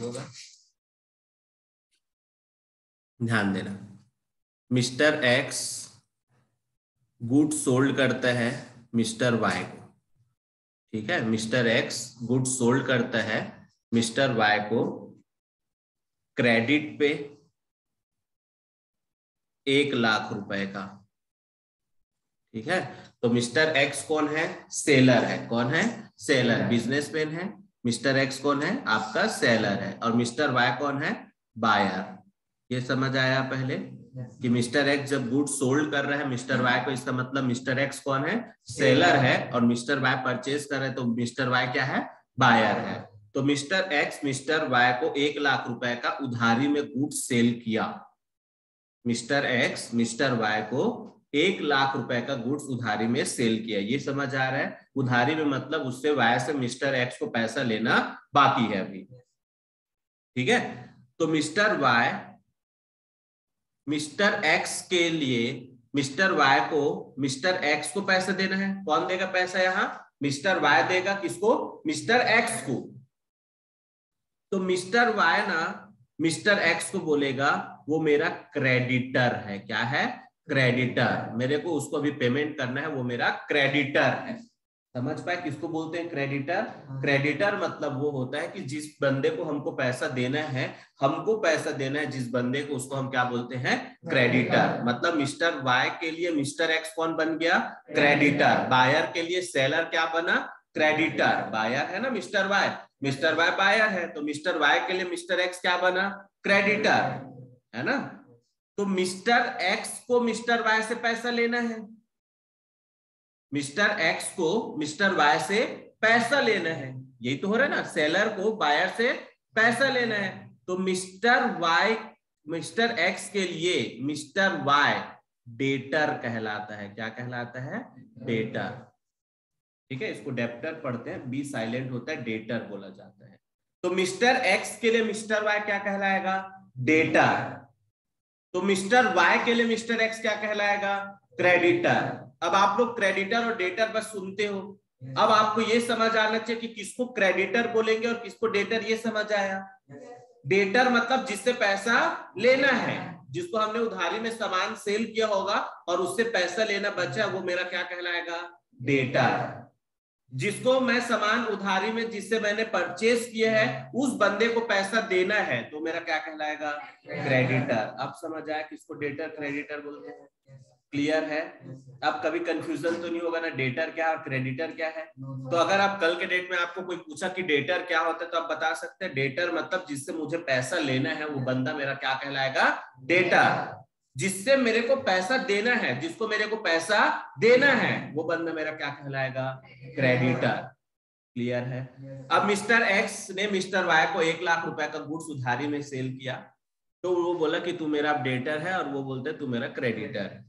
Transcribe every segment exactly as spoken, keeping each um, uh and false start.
होगा, ध्यान देना। मिस्टर एक्स गुड सोल्ड करता है मिस्टर वाई को, ठीक है। मिस्टर एक्स गुड सोल्ड करता है मिस्टर वाई को क्रेडिट पे एक लाख रुपए का, ठीक है। तो मिस्टर एक्स कौन है? सेलर है। कौन है? सेलर, बिजनेसमैन है। मिस्टर एक्स कौन है? आपका सेलर है। और मिस्टर वाई कौन है? बायर। ये समझ आया पहले कि मिस्टर एक्स जब गुड सोल्ड कर रहा है मिस्टर वाई को, इसका मतलब मिस्टर एक्स कौन है? सेलर है। और मिस्टर वाई परचेज कर रहे हैं तो मिस्टर वाई क्या है? बायर है। तो मिस्टर एक्स मिस्टर वाई को एक लाख रुपए का उधारी में गुड सेल किया। मिस्टर एक्स मिस्टर वाई को एक लाख रुपए का गुड्स उधारी में सेल किया। ये समझ आ रहा है? उधारी में मतलब उससे वाई से मिस्टर एक्स को पैसा लेना बाकी है अभी, ठीक है। तो मिस्टर वाई मिस्टर एक्स के लिए मिस्टर वाई को मिस्टर एक्स को पैसा देना है। कौन देगा पैसा? यहां मिस्टर वाई देगा। किसको? मिस्टर एक्स को। तो मिस्टर वाई ना मिस्टर एक्स को बोलेगा वो मेरा क्रेडिटर है। क्या है? क्रेडिटर। मेरे को उसको अभी पेमेंट करना है, वो मेरा क्रेडिटर है। समझ पाए किसको बोलते हैं क्रेडिटर? क्रेडिटर मतलब वो होता है कि जिस बंदे को हमको पैसा देना है, हमको पैसा देना है जिस बंदे को, उसको हम क्या बोलते हैं? क्रेडिटर। मतलब मिस्टर वाई के लिए मिस्टर एक्स कौन बन गया? क्रेडिटर। बायर के लिए सेलर क्या बना? क्रेडिटर। बायर है ना mister y, mister y buyer है, तो मिस्टर वाई के लिए मिस्टर एक्स क्या बना? क्रेडिटर, है ना। तो मिस्टर एक्स को मिस्टर वाई से पैसा लेना है, मिस्टर एक्स को मिस्टर वाई से पैसा लेना है। यही तो हो रहा है ना, सेलर को बायर से पैसा लेना है। तो मिस्टर वाई मिस्टर एक्स के लिए मिस्टर वाई डेटर कहलाता है। क्या कहलाता है? डेटर, ठीक है। इसको डेप्टर पढ़ते हैं, बी साइलेंट होता है, डेटर बोला जाता है। तो मिस्टर एक्स के लिए मिस्टर वाई क्या कहलाएगा? डेटर। तो मिस्टर वाई के लिए मिस्टर एक्स क्या कहलाएगा? क्रेडिटर। अब आप लोग क्रेडिटर और डेटर बस सुनते हो, अब आपको ये समझ आना चाहिए कि किसको क्रेडिटर बोलेंगे और किसको डेटर। ये समझ आया? डेटर मतलब जिससे पैसा लेना है, जिसको हमने उधारी में सामान सेल किया होगा और उससे पैसा लेना बचा, वो मेरा क्या कहलाएगा? डेटर। जिसको मैं सामान उधारी में जिससे मैंने परचेस किया है उस बंदे को पैसा देना है, तो मेरा क्या कहलाएगा? क्रेडिटर। अब समझ आया किसको डेटर क्रेडिटर बोलते हैं? क्लियर है? अब कभी कंफ्यूजन तो नहीं होगा ना, डेटर क्या और क्रेडिटर क्या है। तो अगर आप कल के डेट में आपको कोई पूछा कि डेटर क्या होता है, तो आप बता सकते हैं डेटर मतलब जिससे मुझे पैसा लेना है वो बंदा मेरा क्या कहलाएगा? डेटर। जिससे मेरे को पैसा देना है, जिसको मेरे को पैसा देना है, वो बंदा मेरा क्या कहलाएगा? क्रेडिटर। क्लियर है? अब मिस्टर एक्स ने मिस्टर वाई को एक लाख रुपए का गुड्स उधारी में सेल किया, तो वो बोला कि तू मेरा डेटर है और वो बोलते तू मेरा क्रेडिटर है।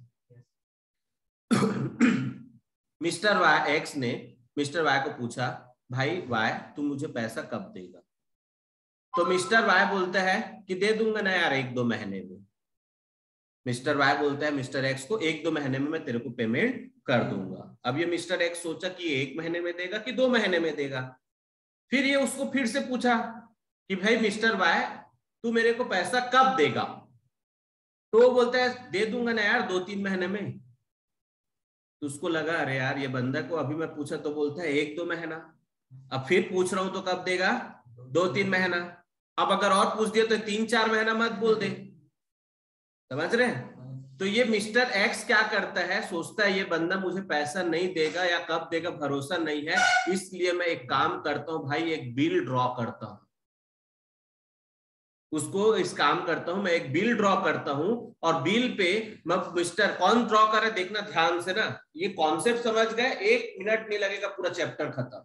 मिस्टर वाई एक्स ने मिस्टर वाई को पूछा, भाई वाई तू मुझे पैसा कब देगा? तो मिस्टर वाई बोलता है कि दे दूंगा ना यार एक दो महीने में। मिस्टर वाई बोलता है मिस्टर एक्स को एक दो महीने में मैं तेरे को पेमेंट कर दूंगा। अब ये मिस्टर एक्स सोचा कि एक महीने में देगा कि दो महीने में देगा। फिर ये उसको फिर से पूछा कि भाई मिस्टर वाई तू मेरे को पैसा कब देगा? तो वो बोलता है दे दूंगा ना यार दो तीन महीने में। तो उसको लगा अरे यार ये बंदा को अभी मैं पूछा तो बोलता है एक दो महीना, अब फिर पूछ रहा हूं तो कब देगा? दो तीन महीना। अब अगर और पूछ दिया तो तीन चार महीना मत बोल दे। समझ रहे हैं? तो ये मिस्टर एक्स क्या करता है, सोचता है ये बंदा मुझे पैसा नहीं देगा या कब देगा भरोसा नहीं है, इसलिए मैं एक काम करता हूं भाई, एक बिल ड्रॉ करता हूं। उसको इस काम करता हूं मैं, एक बिल ड्रॉ करता हूं और बिल पे मैं मिस्टर कौन ड्रॉ करे देखना ध्यान से ना, ये कॉन्सेप्ट समझ गए? एक मिनट नहीं लगेगा पूरा चैप्टर खत्म।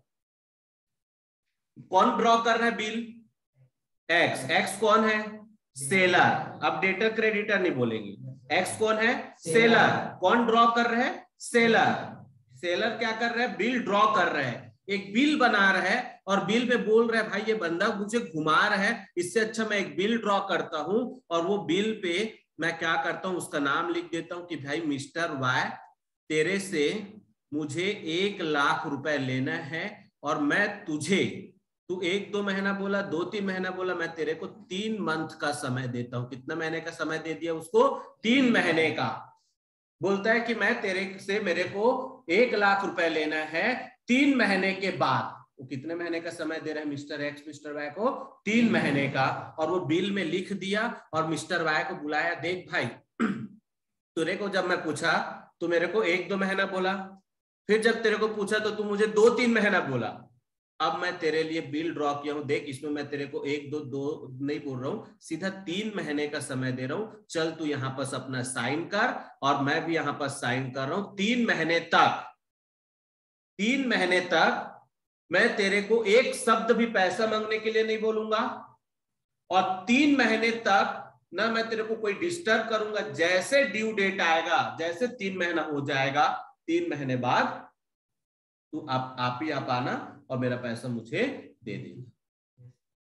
कौन ड्रॉ कर रहा है बिल? एक्स। एक्स कौन है? सेलर। अब डेटर क्रेडिटर नहीं बोलेंगे, एक्स कौन है? सेलर। कौन ड्रॉ कर रहे हैं? सेलर। सेलर क्या कर रहे हैं? बिल ड्रॉ कर रहे हैं, एक बिल बना रहा है और बिल में बोल रहे हैं भाई ये बंदा मुझे घुमा रहा है, इससे अच्छा मैं एक बिल ड्रॉ करता हूं और वो बिल पे मैं क्या करता हूं उसका नाम लिख देता हूं कि भाई मिस्टर वाई तेरे से मुझे एक लाख रुपए लेना है और मैं तुझे तू एक दो महीना बोला, दो तीन महीना बोला, मैं तेरे को तीन मंथ का समय देता हूं। कितना महीने का समय दे दिया उसको? तीन महीने का। बोलता है कि मैं तेरे से मेरे को एक लाख रुपए लेना है तीन महीने के बाद। वो कितने महीने का समय दे रहा है मिस्टर एक्स मिस्टर वाई को? तीन महीने का। और वो बिल में लिख दिया और मिस्टर वाई को बुलाया, देख भाई तेरे को जब मैं पूछा तो मेरे को एक दो महीना बोला, फिर जब तेरे को पूछा तो तू मुझे दो तीन महीना बोला। अब मैं तेरे लिए बिल ड्रॉ किया हूं, देख इसमें मैं तेरे को एक दो दो नहीं बोल रहा हूं, सीधा तीन महीने का समय दे रहा हूं। चल तू यहां पर अपना साइन कर और मैं भी यहां पर साइन कर रहा हूं। तीन महीने तक तीन महीने तक मैं तेरे को एक शब्द भी पैसा मांगने के लिए नहीं बोलूंगा और तीन महीने तक ना मैं तेरे को कोई डिस्टर्ब करूंगा। जैसे ड्यू डेट आएगा, जैसे तीन महीना हो जाएगा, तीन महीने बाद तू आप आप ही आप आना और मेरा पैसा मुझे दे देना।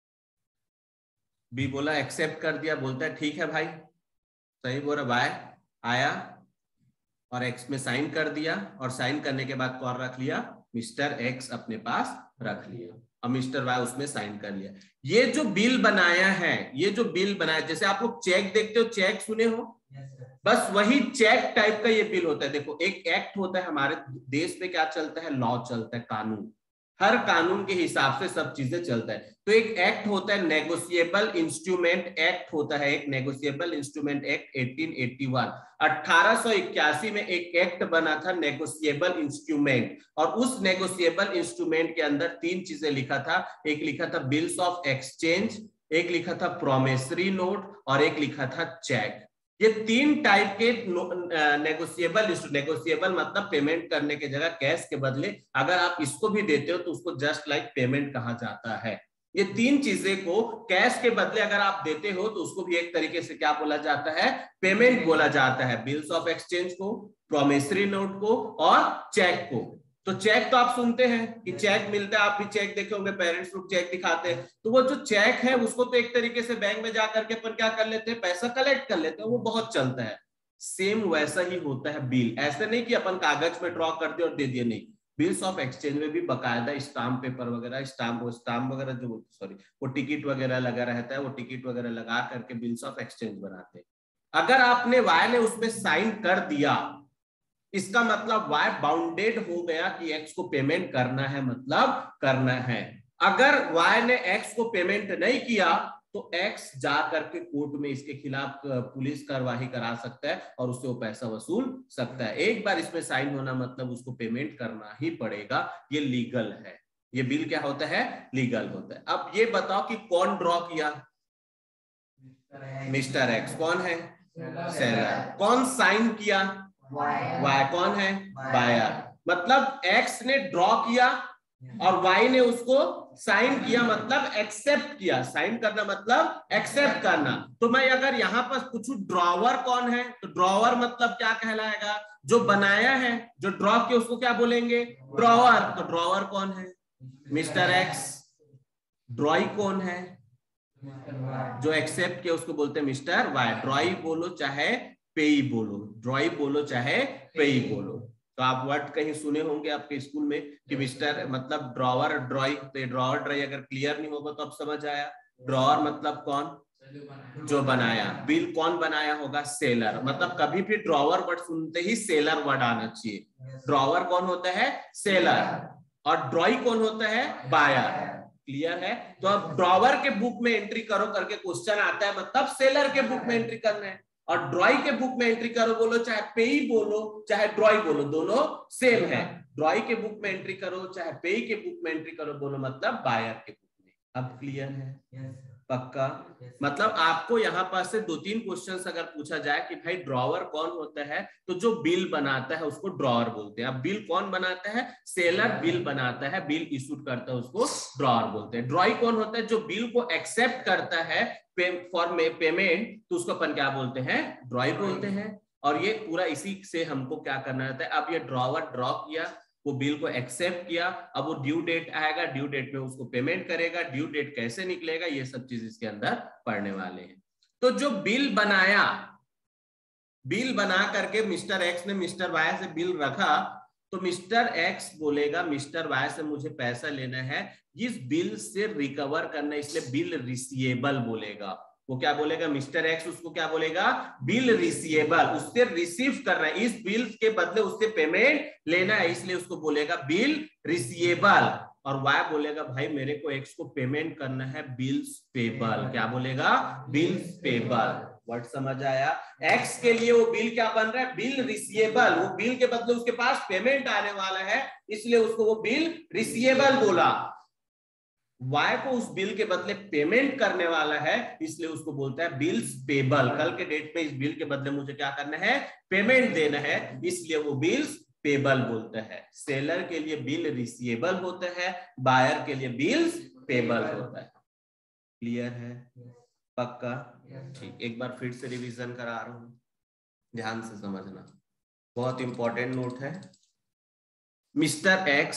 बी बोला एक्सेप्ट कर दिया। बोलता है ठीक है भाई, सही बोल रहा। वाई आया और एक्स में साइन कर दिया और साइन करने के बाद कौन रख लिया? मिस्टर एक्स अपने पास रख लिया और मिस्टर वाई उसमें साइन कर लिया। ये जो बिल बनाया है, ये जो बिल बनाया, जैसे आप लोग चेक देखते हो, चेक सुने हो? बस वही चेक टाइप का ये बिल होता है। देखो एक एक्ट होता है, हमारे देश में क्या चलता है? लॉ चलता है, कानून। हर कानून के हिसाब से सब चीजें चलता है। तो एक एक्ट होता है, नेगोशिएबल इंस्ट्रूमेंट एक्ट होता है, एक नेगोशिएबल इंस्ट्रूमेंट एक्ट अठारह सौ इक्यासी में एक एक्ट बना था, नेगोशिएबल इंस्ट्रूमेंट। और उस नेगोशिएबल इंस्ट्रूमेंट के अंदर तीन चीजें लिखा था। एक लिखा था बिल्स ऑफ एक्सचेंज, एक लिखा था प्रोमिसरी नोट और एक लिखा था चेक। ये तीन टाइप के नेगोशिएबल नेगोशिएबल मतलब पेमेंट करने की जगह कैश के बदले अगर आप इसको भी देते हो तो उसको जस्ट लाइक पेमेंट कहा जाता है। ये तीन चीजें को कैश के बदले अगर आप देते हो तो उसको भी एक तरीके से क्या बोला जाता है? पेमेंट बोला जाता है। बिल्स ऑफ एक्सचेंज को, प्रोमिसरी नोट को और चेक को। तो चेक तो आप सुनते हैं कि चेक मिलता है, आप भी चेक देखे होंगे, पेरेंट्स लोग चेक दिखाते हैं। तो वो जो चेक है उसको तो एक तरीके से बैंक में जाकर के अपन क्या कर लेते हैं? पैसा कलेक्ट कर लेते हैं, वो बहुत चलता है। सेम वैसा ही होता है बिल। ऐसे नहीं कि अपन कागज में ड्रॉ कर दिए और दे दिए, नहीं। बिल्स ऑफ एक्सचेंज में भी बकायदा स्टाम्प पेपर वगैरह, स्टाम्प स्टाम्प वगैरह जो सॉरी वो टिकट वगैरह लगा रहता है, वो टिकट वगैरह लगा करके बिल्स ऑफ एक्सचेंज बनाते हैं। अगर आपने वाई ने उसमें साइन कर दिया, इसका मतलब वाई बाउंडेड हो गया कि एक्स को पेमेंट करना है, मतलब करना है। अगर वाई ने एक्स को पेमेंट नहीं किया तो एक्स जा करके कोर्ट में इसके खिलाफ पुलिस कार्यवाही करा सकता है और उससे वो पैसा वसूल सकता है। एक बार इसमें साइन होना मतलब उसको पेमेंट करना ही पड़ेगा। ये लीगल है। ये बिल क्या होता है? लीगल होता है। अब ये बताओ कि कौन ड्रॉ किया? Mister x. कौन है? सेलर। कौन साइन किया? वाई। कौन है? बायर। मतलब एक्स ने ड्रॉ किया और वाई ने उसको साइन किया, मतलब एक्सेप्ट किया। साइन करना मतलब एक्सेप्ट करना। तो मैं अगर यहां पर पूछूं ड्रॉवर कौन है, तो ड्रॉवर मतलब क्या कहलाएगा? जो बनाया है, जो ड्रॉ किया उसको क्या बोलेंगे? ड्रॉवर। तो ड्रॉवर कौन है? Mister x. ड्रॉई कौन है? जो एक्सेप्ट किया उसको बोलते हैं मिस्टर वाई। ड्रॉई बोलो चाहे पेई बोलो, ड्रॉई बोलो चाहे पेई बोलो। तो आप वर्ड कहीं सुने होंगे आपके स्कूल में कि मिस्टर मतलब ड्रॉवर ड्रॉई। तो ड्रॉवर ड्रॉई अगर क्लियर नहीं होगा तो अब समझ आया। ड्रॉवर मतलब कौन? जो बनाया। बिल कौन बनाया होगा? सेलर। मतलब कभी भी ड्रॉवर वर्ड सुनते ही सेलर वर्ड आना चाहिए। ड्रॉवर कौन होता है? सेलर। और ड्रॉई कौन होता है? बायर। क्लियर है? तो अब ड्रॉवर के बुक में एंट्री करो करके क्वेश्चन आता है, मतलब सेलर के बुक में एंट्री करना है। और ड्रॉई के बुक में एंट्री करो बोलो, चाहे पेई बोलो चाहे ड्रॉई बोलो, दोनों सेम है। ड्रॉई के बुक में एंट्री करो चाहे पेई के बुक में एंट्री करो, बोलो मतलब बायर के बुक में। अब क्लियर है? पक्का? मतलब आपको यहाँ पास से दो तीन क्वेश्चंस अगर पूछा जाए कि भाई ड्रॉवर कौन होता है, तो जो बिल बनाता है उसको ड्रॉवर बोलते हैं। अब बिल कौन बनाता है? सेलर बिल बनाता है, बिल इशूड करता है, उसको ड्रॉवर बोलते हैं। ड्रॉई कौन होता है? जो बिल को एक्सेप्ट करता है फॉर पेमेंट, तो उसको अपन क्या बोलते हैं? ड्रॉई बोलते हैं। और ये पूरा इसी से हमको क्या करना रहता है। अब ये ड्रॉवर ड्रॉ किया, वो बिल को एक्सेप्ट किया, अब वो ड्यू डेट आएगा, ड्यू डेट में उसको पेमेंट करेगा। ड्यू डेट कैसे निकलेगा, ये सब चीज इसके अंदर पढ़ने वाले हैं। तो जो बिल बनाया, बिल बना करके मिस्टर एक्स ने मिस्टर वाई से बिल रखा, तो मिस्टर एक्स बोलेगा मिस्टर वाई से मुझे पैसा लेना है, इस बिल से रिकवर करना है, इसलिए बिल रिसीवेबल बोलेगा। वो क्या बोलेगा मिस्टर एक्स, उसको क्या बोलेगा बिल रिसीवेबल, उससे रिसीव करना है, इस बिल के बदले उससे पेमेंट लेना है, इसलिए उसको बोलेगा बिल रिसीवेबल। और वाई बोलेगा भाई मेरे को एक्स को पेमेंट करना है बिल्स पेबल, क्या बोलेगा बिल्स पेबल। वर्ड समझ आया? एक्स के लिए वो बिल क्या बन रहा है बिल रिसीवेबल, वो बिल के बदले उसके पास पेमेंट आने वाला है, इसलिए उसको वो बिल रिसीवेबल बोला। वाई को उस बिल के बदले पेमेंट करने वाला है, इसलिए उसको बोलता है बिल्स पेबल। कल के डेट में इस बिल के बदले मुझे क्या करना है पेमेंट देना है, इसलिए वो बिल्स पेबल बोलता है। सेलर के लिए बिल रिसीवेबल होता है, बायर के लिए बिल्स पेबल होता है। क्लियर है? पक्का? ठीक, एक बार फिर से रिवीजन करा रहा हूं, ध्यान से समझना, बहुत इंपॉर्टेंट नोट है। मिस्टर एक्स,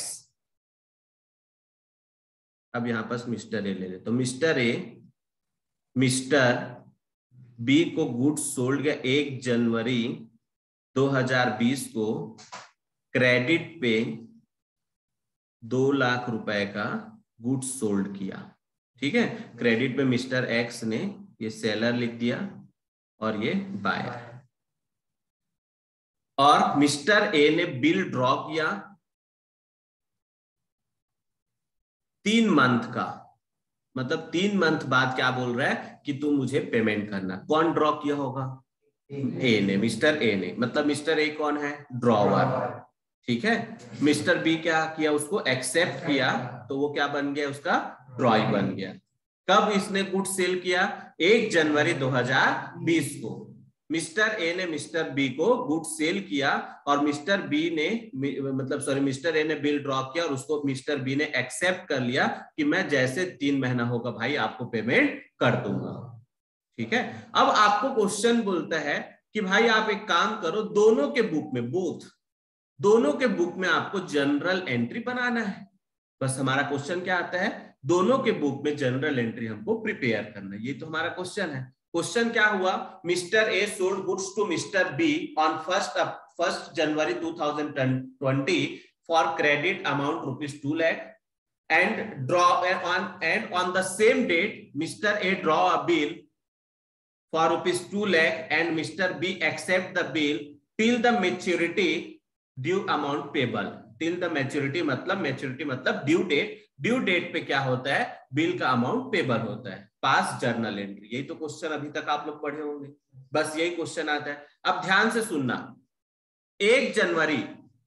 अब यहां पर मिस्टर ए ले ले, तो मिस्टर ए मिस्टर बी को गुड्स सोल्ड गया एक जनवरी दो हज़ार बीस को, क्रेडिट पे दो लाख रुपए का गुड्स सोल्ड किया। ठीक है, क्रेडिट पे मिस्टर एक्स ने, ये सेलर लिख दिया और ये बायर, और मिस्टर ए ने बिल ड्रॉ किया तीन मंथ का, मतलब तीन मंथ बाद क्या बोल रहा है कि तू मुझे पेमेंट करना। कौन ड्रॉ किया होगा? ए ने, मिस्टर ए ने, मतलब मिस्टर ए कौन है ड्रॉवर। ठीक है, मिस्टर बी क्या किया उसको एक्सेप्ट किया, तो वो क्या बन गया उसका ड्रॉई बन गया। कब इसने गुड सेल किया? एक जनवरी दो हज़ार बीस को। मिस्टर ए ने मिस्टर बी को गुड सेल किया और मिस्टर बी ने, मतलब सॉरी मिस्टर ए ने बिल ड्रॉ किया और उसको मिस्टर बी ने एक्सेप्ट कर लिया कि मैं जैसे तीन महीना होगा भाई आपको पेमेंट कर दूंगा। ठीक है, अब आपको क्वेश्चन बोलता है कि भाई आप एक काम करो, दोनों के बुक में, बोथ दोनों के बुक में आपको जनरल एंट्री बनाना है। बस हमारा क्वेश्चन क्या आता है, दोनों के बुक में जनरल एंट्री हमको प्रिपेयर करना है, ये तो हमारा क्वेश्चन है। क्वेश्चन क्या हुआ, mister A sold goods to mister B on first first January two thousand twenty for credit amount rupees two lakh and draw on and on the same date Mister A draw a bill for rupees two lakh and Mister B accept the bill till the maturity due amount payable। till the maturity मतलब maturity मतलब due date, due date पे क्या होता है bill का amount payable होता है। पास journal entry, यही तो क्वेश्चन अभी तक आप लोग पढ़े होंगे, बस यही क्वेश्चन आता है। अब ध्यान से सुनना, एक जनवरी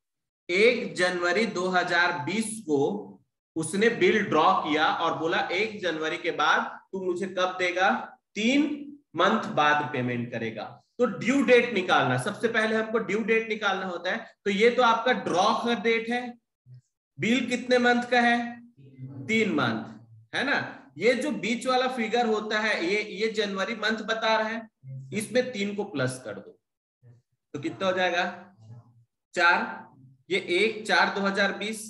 एक जनवरी दो हज़ार बीस को उसने बिल ड्रॉ किया और बोला एक जनवरी के बाद तू मुझे कब देगा, तीन मंथ बाद पेमेंट करेगा। तो ड्यू डेट निकालना, सबसे पहले हमको ड्यू डेट निकालना होता है। तो ये तो आपका ड्रॉ का डेट है, बिल कितने मंथ का है, तीन मंथ है ना। ये जो बीच वाला फिगर होता है ये ये जनवरी मंथ बता रहा है, इसमें तीन को प्लस कर दो तो कितना हो जाएगा, चार। ये एक चार दो हजार बीस,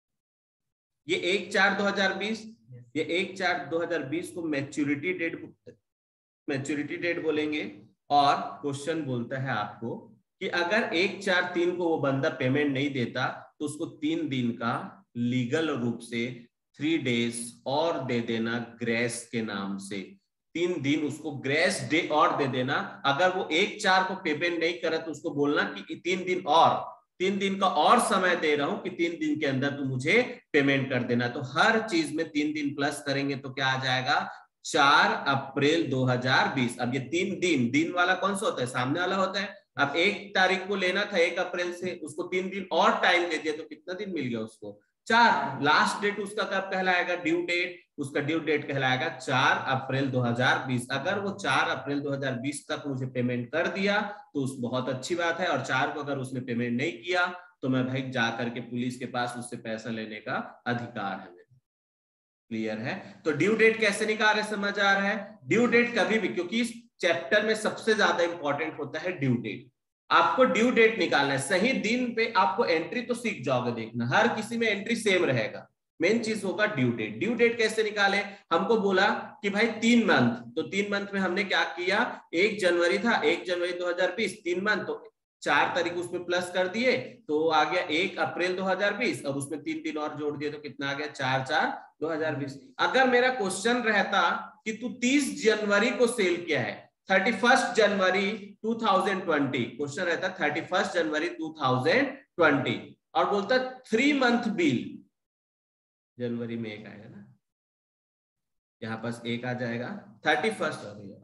ये एक चार दो हजार बीस, ये एक चार दो हजार बीस को मैच्योरिटी डेट मैच्योरिटी डेट बोलेंगे। और क्वेश्चन बोलता है आपको कि अगर एक चार तीन को वो बंदा पेमेंट नहीं देता तो उसको तीन दिन का लीगल रूप से थ्री डेज और दे देना ग्रेस के नाम से, तीन दिन उसको ग्रेस डे और दे देना। अगर वो एक चार को पेमेंट नहीं करे तो उसको बोलना कि तीन दिन और तीन दिन का और समय दे रहा हूं कि तीन दिन के अंदर तू मुझे पेमेंट कर देना। तो हर चीज में तीन दिन प्लस करेंगे तो क्या आ जाएगा, चार अप्रैल दो हजार बीस। अब ये तीन दिन, दिन वाला कौन सा होता है, सामने वाला होता है। अब एक तारीख को लेना था एक अप्रैल से, उसको तीन दिन और टाइम दे दिया तो कितना दिन मिल गया उसको, चार। लास्ट डेट उसका कब कहलाएगा, ड्यू डेट, उसका ड्यू डेट कहलाएगा चार अप्रैल दो हजार बीस। अगर वो चार अप्रैल दो हजार बीस तक मुझे पेमेंट कर दिया तो उस बहुत अच्छी बात है, और चार को अगर उसने पेमेंट नहीं किया तो मैं भाई जा करके पुलिस के पास उससे पैसा लेने का अधिकार है। क्लियर है? तो ड्यू डेट कैसे निकाल रहे, समझ आ रहा है? ड्यू डेट कभी भी, क्योंकि इस चैप्टर में सबसे ज्यादा इंपॉर्टेंट होता है ड्यू डेट। आपको ड्यू डेट निकालना है, सही दिन पे आपको एंट्री तो सीख जाओगे, देखना हर किसी में एंट्री सेम रहेगा, मेन चीज होगा ड्यू डेट। ड्यू डेट कैसे निकाले, हमको बोला कि भाई तीन मंथ, तो तीन मंथ में हमने क्या किया, एक जनवरी था, एक जनवरी दो हजार बीस, तीन मंथ, तो चार तारीख उसमें प्लस कर दिए तो आ गया एक अप्रैल दो हजार बीस और उसमें तीन दिन और जोड़ दिए तो कितना आ गया चार चार दो हजार बीस। अगर मेरा क्वेश्चन रहता कि तू तीस जनवरी को सेल किया है, thirty first January two thousand twenty, question रहता thirty first January two thousand twenty और बोलता थ्री मंथ बिल, जनवरी में एक आएगा ना, यहां पास एक आ जाएगा थर्टी फर्स्ट।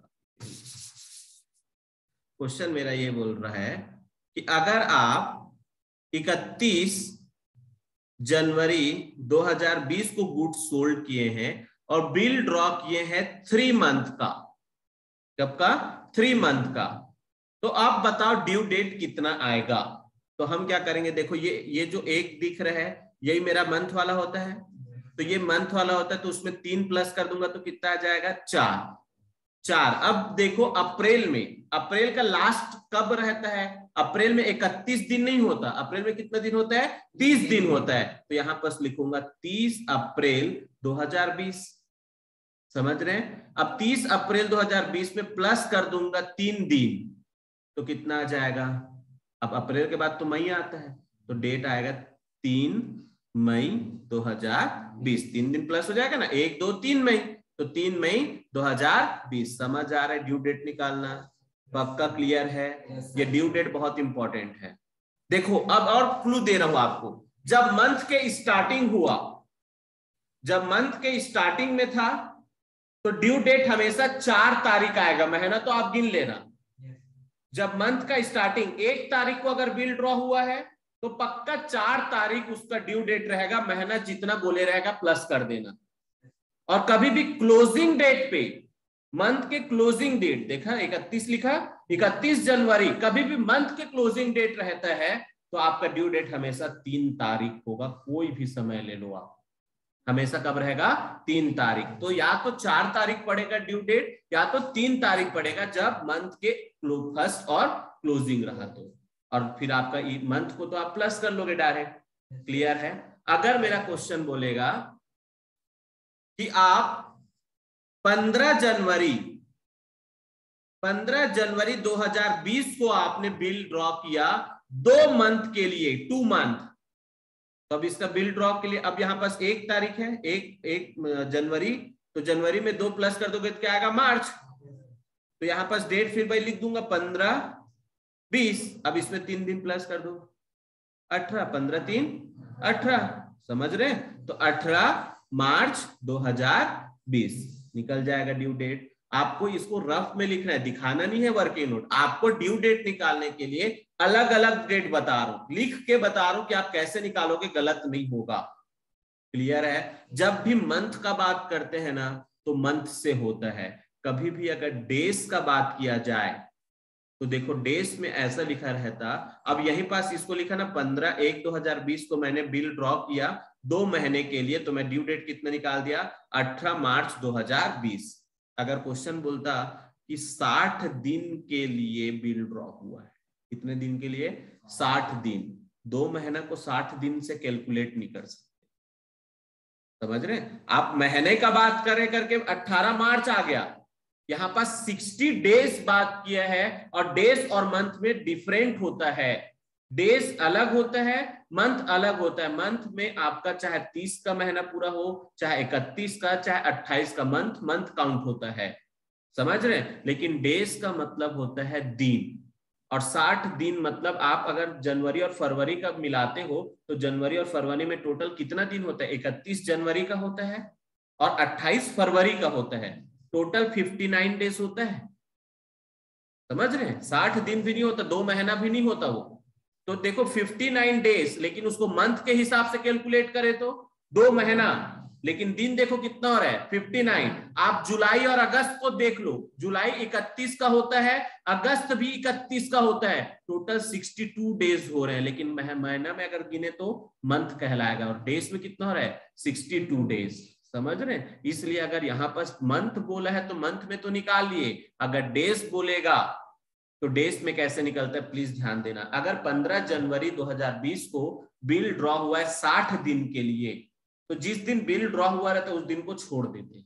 क्वेश्चन मेरा ये बोल रहा है कि अगर आप इकतीस जनवरी दो हजार बीस को गुड्स सोल्ड किए हैं और बिल ड्रॉ किए हैं थ्री मंथ का, कब का? थ्री मंथ का, तो आप बताओ ड्यू डेट कितना आएगा। तो हम क्या करेंगे, देखो ये ये जो एक दिख रहा है यही मेरा मंथ वाला होता है, तो ये मंथ वाला होता है तो उसमें तीन प्लस कर दूंगा तो कितना आ जाएगा चार चार। अब देखो अप्रैल में, अप्रैल का लास्ट कब रहता है? अप्रैल में इकतीस दिन नहीं होता, अप्रैल में कितना दिन होता है? तीस दिन होता है, तो यहां पर लिखूंगा तीस अप्रैल दो हजार बीस। समझ रहे हैं? अब तीस अप्रैल दो हजार बीस में प्लस कर दूंगा तीन दिन तो कितना आ जाएगा? अब अप्रैल के बाद तो मई आता है तो डेट आएगा तीन मई दो हजार बीस, तीन दिन प्लस हो जाएगा ना, एक दो तीन मई, तो तीन मई दो हजार बीस। समझ आ रहा है? ड्यू डेट निकालना पक्का क्लियर है? ये ड्यू डेट बहुत इंपॉर्टेंट है। देखो अब और क्लू दे रहा हूं आपको, जब मंथ के स्टार्टिंग हुआ, जब मंथ के स्टार्टिंग में था तो ड्यू डेट हमेशा चार तारीख आएगा, महीना तो आप गिन लेना। जब मंथ का स्टार्टिंग एक तारीख को अगर बिल ड्रॉ हुआ है तो पक्का चार तारीख उसका ड्यू डेट रहेगा, महीना जितना बोले रहेगा प्लस कर देना। और कभी भी क्लोजिंग डेट पे, मंथ के क्लोजिंग डेट देखा इकतीस लिखा, इकतीस जनवरी, कभी भी मंथ के क्लोजिंग डेट रहता है तो आपका ड्यू डेट हमेशा तीन तारीख होगा, कोई भी समय ले लो आप, हमेशा कब रहेगा? तीन तारीख। तो या तो चार तारीख पड़ेगा ड्यू डेट या तो तीन तारीख पड़ेगा जब मंथ के फर्स्ट और क्लोजिंग रहा तो, और फिर आपका मंथ को तो आप प्लस कर लोगे डायरेक्ट। क्लियर है? अगर मेरा क्वेश्चन बोलेगा कि आप पंद्रह जनवरी पंद्रह जनवरी दो हजार बीस को आपने बिल ड्रॉ किया दो मंथ के लिए, टू मंथ, तो अब इसका बिल ड्रॉ के लिए, अब यहां पास एक तारीख है, एक एक जनवरी, तो जनवरी में दो प्लस कर दोगे तो क्या आएगा? मार्च। तो यहां पास डेट फिर भाई लिख दूंगा पंद्रह बीस, अब इसमें तीन दिन प्लस कर दो, अठारह, पंद्रह तीन अठारह। समझ रहे? तो अठारह मार्च दो हजार बीस निकल जाएगा ड्यू डेट। आपको इसको रफ में लिखना है, दिखाना नहीं है वर्किंग नोट। आपको ड्यू डेट निकालने के लिए अलग अलग डेट बता रहा हूं, लिख के बता रहा हूं कि आप कैसे निकालोगे, गलत नहीं होगा। क्लियर है? जब भी मंथ का बात करते हैं ना तो मंथ से होता है, कभी भी अगर डेज का बात किया जाए तो देखो डेज में ऐसा लिखा रहता, अब यही पास इसको लिखा ना पंद्रह एक दो हजार बीस को मैंने बिल ड्रॉ किया दो महीने के लिए, तो मैं ड्यू डेट कितना निकाल दिया? अठारह मार्च दो हजार बीस। अगर क्वेश्चन बोलता कि साठ दिन के लिए बिल ड्रॉ हुआ है, कितने दिन के लिए? साठ दिन, दो महीना को साठ दिन से कैलकुलेट नहीं कर सकते। समझ रहे? आप महीने का बात करें करके अठारह मार्च आ गया, यहां पास साठ डेज बात किया है, और डेज और मंथ में डिफरेंट होता है, डेज अलग होता है, मंथ अलग होता है। मंथ में आपका चाहे तीस का महीना पूरा हो, चाहे इकतीस का, चाहे अट्ठाईस का, मंथ मंथ काउंट होता है। समझ रहे? लेकिन डेज का मतलब होता है दिन, और साठ दिन मतलब आप अगर जनवरी और फरवरी का मिलाते हो तो जनवरी और फरवरी में टोटल कितना दिन होता है? इकतीस जनवरी का होता है और अट्ठाईस फरवरी का होता है, टोटल उनसठ डेज होता है। समझ रहे हैं? साठ दिन भी नहीं होता, दो महीना भी नहीं होता वो। तो देखो उनसठ डेज, लेकिन उसको मंथ के हिसाब से कैलकुलेट करें तो दो महीना, लेकिन दिन देखो कितना हो रहा है? उनसठ। आप जुलाई और अगस्त को देख लो, जुलाई इकतीस का होता है, अगस्त भी इकतीस का होता है, टोटल बासठ डेज हो रहे हैं, लेकिन महीना में अगर गिने तो मंथ कहलाएगा, और डेज में कितना हो रहा है? बासठ डेज। समझ रहे हैं? इसलिए अगर यहाँ पर मंथ बोला है तो मंथ में तो निकाल लिए, अगर डेज बोलेगा तो डेज में कैसे निकलता है प्लीज ध्यान देना। अगर पंद्रह जनवरी दो हजार बीस को बिल ड्रॉ हुआ है साठ दिन के लिए, तो जिस दिन बिल ड्रॉ हुआ रहता है उस दिन को छोड़ देते हैं,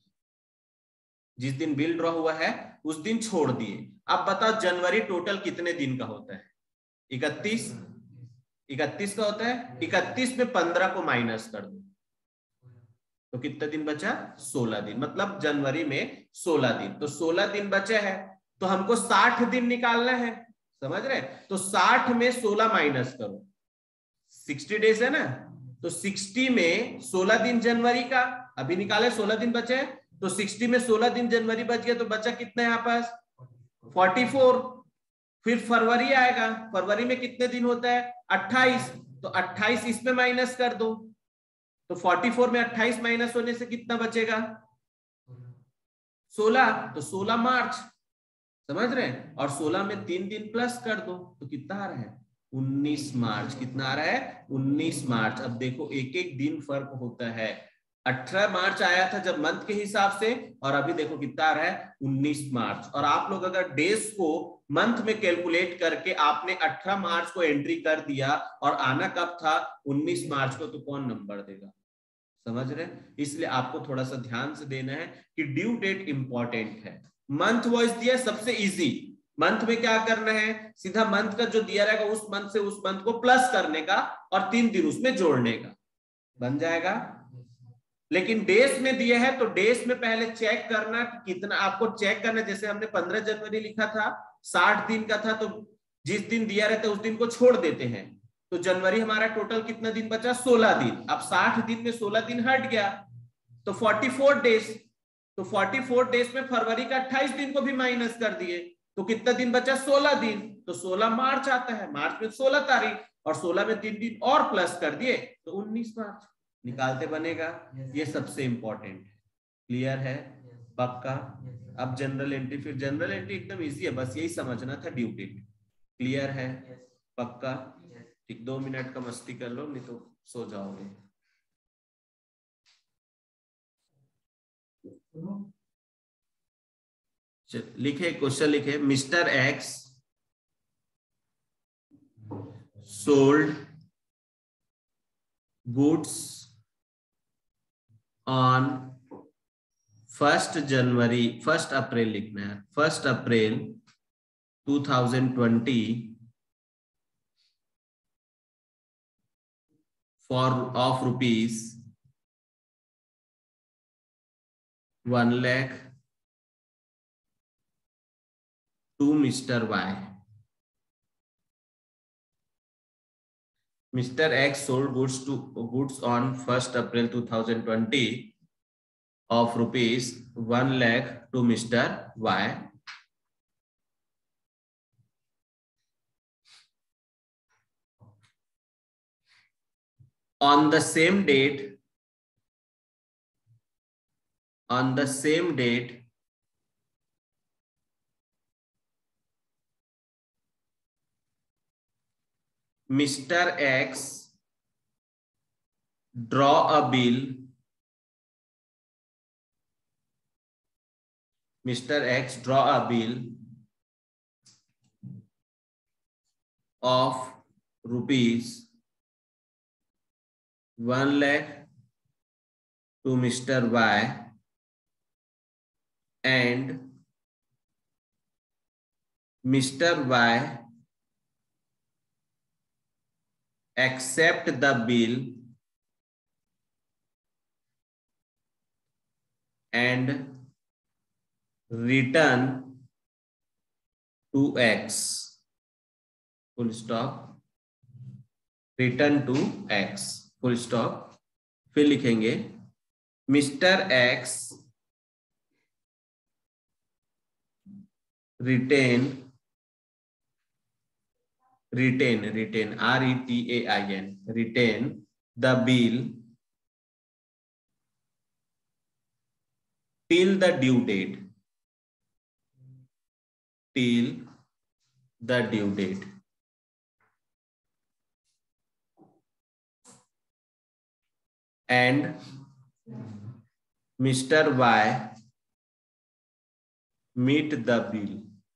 जिस दिन बिल ड्रॉ हुआ है उस दिन छोड़ दिए। अब बताओ जनवरी टोटल कितने दिन का होता है? इकतीस, इकतीस का होता है, इकतीस में पंद्रह को माइनस कर दो तो कितना दिन बचा? सोलह दिन, मतलब जनवरी में सोलह दिन। तो सोलह दिन बचे हैं तो हमको साठ दिन निकालना है, समझ रहे? तो साठ में सोलह माइनस करो, साठ डेज है ना, तो साठ में सोलह दिन जनवरी का अभी निकाले, सोलह दिन बचे हैं, तो साठ में सोलह दिन जनवरी बच गया, तो बचा कितना यहाँ पास? चौवालीस। फिर फरवरी आएगा, फरवरी में कितने दिन होता है? अट्ठाईस, तो अट्ठाईस इसमें माइनस कर दो, तो चौवालीस में अट्ठाईस माइनस होने से कितना बचेगा? सोलह, तो सोलह मार्च, समझ रहे हैं? और सोलह में तीन दिन प्लस कर दो तो कितना आ रहा है? उन्नीस मार्च। कितना आ रहा है? उन्नीस मार्च। अब देखो एक एक दिन फर्क होता है, अठारह मार्च आया था जब मंथ के हिसाब से, और अभी देखो कितना आ रहा है? उन्नीस मार्च। और आप लोग अगर डेज को मंथ में कैलकुलेट करके आपने अठारह मार्च को एंट्री कर दिया और आना कब था? उन्नीस मार्च को, तो कौन नंबर देगा? समझ रहे? इसलिए आपको थोड़ा सा ध्यान से देना है कि ड्यू डेट इंपॉर्टेंट है। मंथ वाइज दिया सबसे इजी, मंथ में क्या करना है? सीधा मंथ का जो दिया रहेगा उस मंथ से उस मंथ को प्लस करने का और तीन दिन उसमें जोड़ने का, बन जाएगा। लेकिन डेज में दिया है तो डेज में पहले चेक करना कि कितना आपको चेक करना। जैसे हमने पंद्रह जनवरी लिखा था, साठ दिन का था, तो जिस दिन दिया रहता है उस दिन को छोड़ देते हैं, तो जनवरी हमारा टोटल कितना दिन बचा? सोलह दिन। अब साठ दिन में सोलह दिन हट गया तो चौवालीस डेज, तो चौवालीस डेज में फरवरी का अट्ठाईस दिन को भी माइनस कर दिए तो कितना दिन बचा? सोलह दिन। तो सोलह मार्च आता है, मार्च में सोलह तारीख, और सोलह में तीन दिन और प्लस कर दिए तो उन्नीस मार्च निकालते बनेगा। ये सबसे इंपॉर्टेंट है। क्लियर है? पक्का? अब जनरल एंट्री, फिर जनरल एंट्री एकदम इजी है, बस यही समझना था, ड्यू डेट। क्लियर है? पक्का? ठीक, दो मिनट का मस्ती कर लो, नहीं तो सो जाओगे। लिखे क्वेश्चन, लिखे mister x sold goods on first January, first April लिखना है, first April two thousand twenty for of rupees one lakh to mister y. Mister X sold goods to goods on first April two thousand twenty of rupees one lakh to Mister Y. On the same date, on the same date, Mister X draw a bill. Mister X draw a bill of rupees one lakh to Mister Y and Mister Y accept the bill and return to X. Full stop. Return to X. Full stop. फिर लिखेंगे mister x retain, retain, retain, R E T A I N, retain the bill till the due date, till the due date, and Mister Y meet the bill,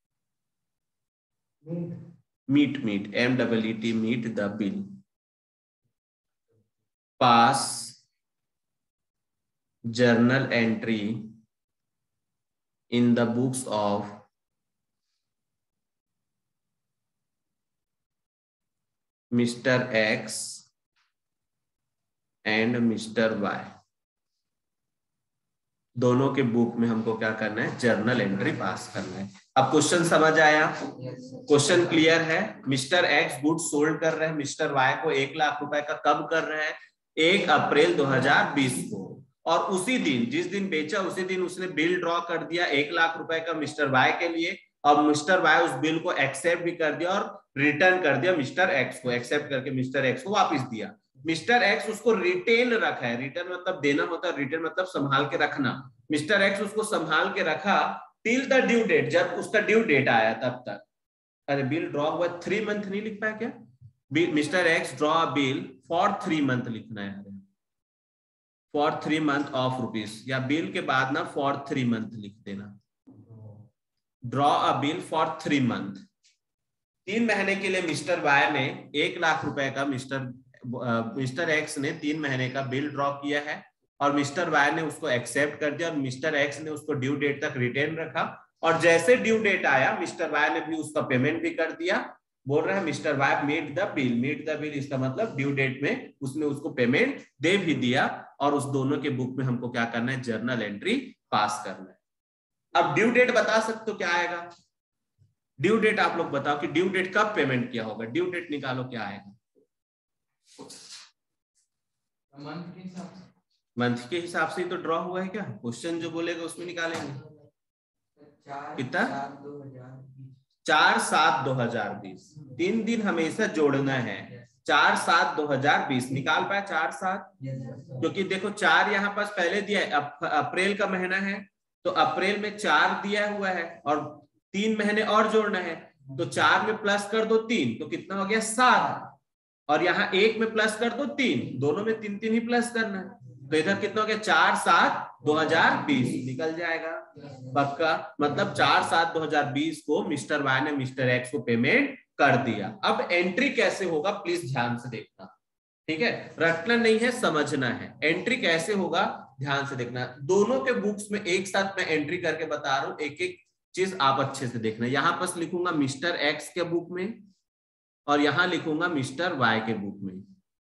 meet, meet, M E E T, meet the bill, pass journal entry in the books of mister x and mister y, दोनों के book में हमको क्या करना है, journal entry पास करना है। अब क्वेश्चन समझ आया, क्वेश्चन क्लियर है। मिस्टर एक्स गुड सोल्ड कर रहे हैं मिस्टर वाई को एक लाख रुपए का, कब कर रहे हैं, एक अप्रैल दो हज़ार बीस को, और उसी दिन जिस दिन बेचा उसी दिन उसने बिल ड्रॉ कर दिया एक लाख रुपए का मिस्टर वाई के लिए, और मिस्टर वाई उस बिल को एक्सेप्ट भी कर दिया और रिटर्न कर दिया मिस्टर एक्स को, एक्सेप्ट करके मिस्टर एक्स को वापस दिया। मिस्टर एक्स उसको रिटेन रखा है, रिटर्न मतलब देना होता है, रिटर्न मतलब संभाल के रखना। मिस्टर एक्स उसको संभाल के रखा टिल द ड्यू डेट, जब उसका ड्यू डेट आया तब तक। अरे बिल ड्रॉ हुआ थ्री मंथ नहीं लिख पाया क्या, mister x draw a bill for three month लिखना है, for three month of rupees, या बिल के बाद ना फॉर थ्री मंथ लिख देना, draw a bill for three month. तीन महीने के लिए मिस्टर वाई ने एक लाख रुपए का मिस्टर मिस्टर एक्स ने तीन महीने का बिल ड्रॉ किया है, और मिस्टर वाई ने उसको एक्सेप्ट कर दिया, और मिस्टर एक्स ने उसको ड्यू डेट तक रिटेन रखा, और जैसे ड्यू डेट आया मिस्टर वाई ने भी उसका पेमेंट भी कर दिया। बोल रहा है mister y met the bill, met the bill इसका मतलब ड्यू डेट में उसने उसको पेमेंट दे भी दिया, और उस दोनों के बुक में हमको क्या करना है, जर्नल एंट्री पास करना है। अब ड्यू डेट बता सकते हो क्या आएगा, ड्यू डेट आप लोग बताओ कि ड्यू डेट कब पेमेंट किया होगा, ड्यू डेट निकालो क्या आएगा, मंथ के हिसाब से, मंथ के हिसाब से ही तो ड्रॉ हुआ है क्या, क्वेश्चन जो बोलेगा उसमें निकालेंगे। कितना, चार सात दो हजार बीस, तीन दिन हमेशा जोड़ना है, चार सात दो हजार बीस निकाल पाया, चार सात, क्योंकि देखो चार यहाँ पास पहले दिया है, अप्रैल का महीना है तो अप्रैल में चार दिया हुआ है, और तीन महीने और जोड़ना है, तो चार में प्लस कर दो तीन, तो कितना हो गया सात, और यहाँ एक में प्लस कर दो तीन, दोनों में तीन तीन ही प्लस करना है, तो इधर कितना हो गया चार सात दो हजार बीस निकल जाएगा पक्का, मतलब चार सात दो हजार बीस को मिस्टर वाई ने मिस्टर एक्स को पेमेंट कर दिया। अब एंट्री कैसे होगा प्लीज ध्यान से देखना, ठीक है, रटना नहीं है, समझना है। एंट्री कैसे होगा ध्यान से देखना, दोनों के बुक्स में एक साथ मैं एंट्री करके बता रहा हूं, एक एक चीज आप अच्छे से देखना। यहां पर लिखूंगा मिस्टर एक्स के बुक में, और यहां लिखूंगा मिस्टर वाई के बुक में।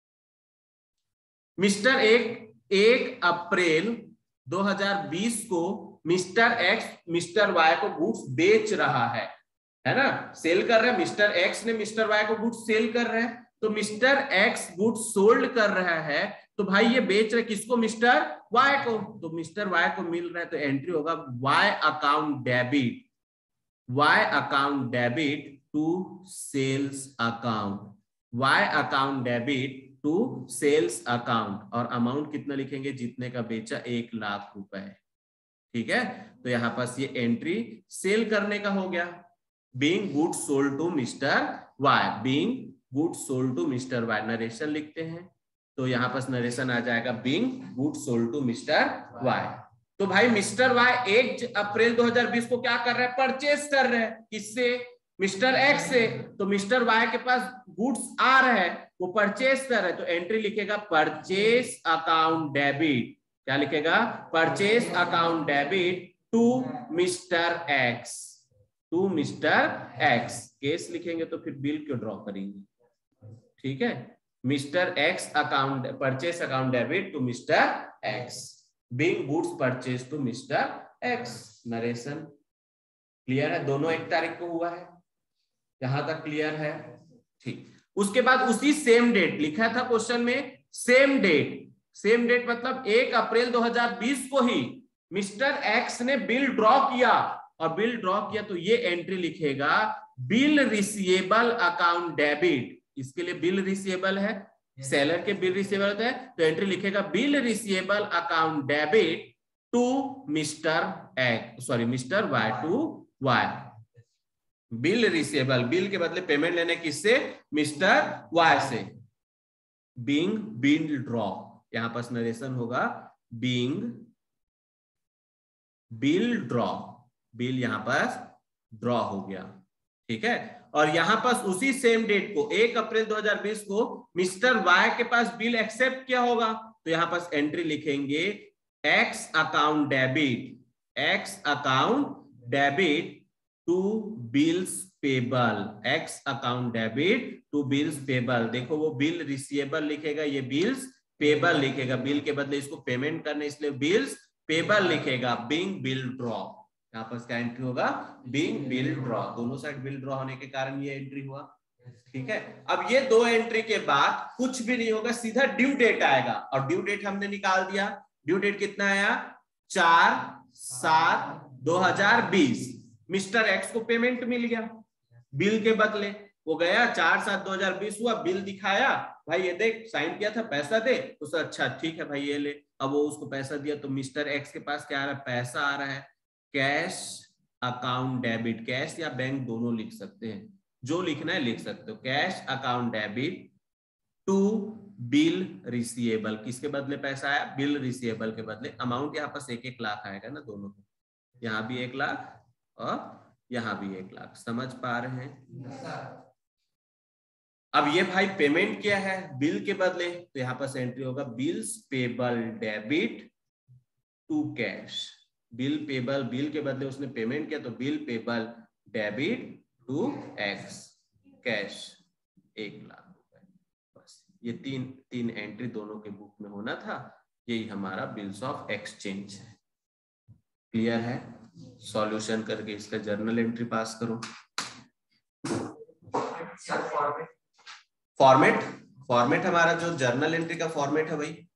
मिस्टर एक एक अप्रैल दो हजार बीस को मिस्टर एक्स मिस्टर वाई को गुड्स बेच रहा है, है ना, सेल कर रहा है, मिस्टर एक्स ने मिस्टर वाई को गुड्स सेल कर रहा है, तो मिस्टर एक्स गुड्स सोल्ड कर रहा है, तो भाई ये बेच रहे किसको, मिस्टर वाई को, तो मिस्टर वाई को मिल रहा है, तो एंट्री होगा y account debit, y account debit to sales account, y account debit to sales account, और अमाउंट कितना लिखेंगे, जितने का बेचा एक लाख रुपए, ठीक है, तो यहां पास ये एंट्री सेल करने का हो गया, being good sold to mister y, being good sold to mister y, narration लिखते हैं, तो यहां पास नरेशन आ जाएगा being good sold to mister y. तो भाई मिस्टर वाई एक अप्रैल दो हजार बीस को क्या कर रहे हैं, परचेस कर रहे हैं, किससे, मिस्टर एक्स से, तो मिस्टर वाई के पास गुड्स आ रहा है, वो परचेस कर रहे हैं, तो एंट्री लिखेगा परचेस अकाउंट डेबिट, क्या लिखेगा, purchase account debit to mister x, to mister x, case लिखेंगे तो फिर बिल क्यों ड्रॉ करेंगे, ठीक है, mister x account purchase account debit to mister x, being goods purchase to mister x. Narration clear है, दोनों एक तारीख को हुआ है, यहां तक क्लियर है, ठीक। उसके बाद उसी सेम डेट लिखा था क्वेश्चन में, सेम डेट, सेम डेट मतलब एक अप्रैल दो हजार बीस को ही मिस्टर एक्स ने बिल ड्रॉ किया, और बिल ड्रॉ किया तो ये एंट्री लिखेगा बिल रिसीवेबल अकाउंट डेबिट, इसके लिए बिल रिसीवेबल है, सेलर के बिल रिसीवेबल होता है, तो एंट्री लिखेगा bill receivable account debit to mister x, sorry mister y, to y, bill receivable, bill के बदले पेमेंट लेने किससे, मिस्टर वाई से, बीइंग बिल ड्रॉ, यहां पर नरेशन होगा बीइंग बिल ड्रॉ, बिल यहां पर ड्रॉ हो गया, ठीक है, और यहां पर उसी सेम डेट को एक अप्रैल दो हजार बीस को मिस्टर वाई के पास बिल एक्सेप्ट किया होगा, तो यहां पर एंट्री लिखेंगे x account debit, x account debit to bills payable, x account debit to bills payable. देखो वो बिल रिसीवेबल लिखेगा, ये बिल्स पेबल लिखेगा, बिल के बदले इसको पेमेंट करने इसलिए बिल्स पेबल लिखेगा। बिंग बिल ड्रॉ, यहाँ पर क्या एंट्री होगा, बिंग बिल ड्रॉ, दोनों साइड बिल ड्रॉ होने के कारण ये एंट्री हुआ। ठीक है, अब ये दो एंट्री के बाद कुछ भी नहीं होगा, सीधा ड्यू डेट आएगा, और ड्यू डेट हमने निकाल दिया। ड्यू डेट कितना आया, चार सात दो हजार बीस। मिस्टर एक्स को पेमेंट मिल गया बिल के बदले, वो गया चार सात दो हजार बीस हुआ, बिल दिखाया, भाई ये देख साइन किया था, पैसा दे। उसने अच्छा ठीक है भाई ये ले, अब वो उसको पैसा दिया, तो मिस्टर एक्स के पास क्या आ रहा है, पैसा आ रहा है। कैश अकाउंट डेबिट, कैश या बैंक दोनों लिख सकते हैं, जो लिखना है लिख सकते हो। Cash account debit to bill receivable, किसके बदले पैसा आया, बिल रिसीवेबल के बदले। अमाउंट यहाँ पास एक एक लाख आएगा ना दोनों, यहाँ भी एक लाख और यहाँ भी एक लाख, समझ पा रहे हैं। अब ये भाई पेमेंट किया है बिल के बदले, तो यहाँ पर एंट्री होगा bills payable debit to cash. Bill payable, bill के बदले उसने पेमेंट किया, तो बिल पेबल डेबिट टू एक्स, कैश एक लाख रुपए। बस ये तीन तीन एंट्री दोनों के बुक में होना था, यही हमारा बिल्स ऑफ एक्सचेंज है। क्लियर है, सॉल्यूशन करके इसका जर्नल एंट्री पास करो। फॉर्मेट, फॉर्मेट हमारा जो जर्नल एंट्री का फॉर्मेट है भाई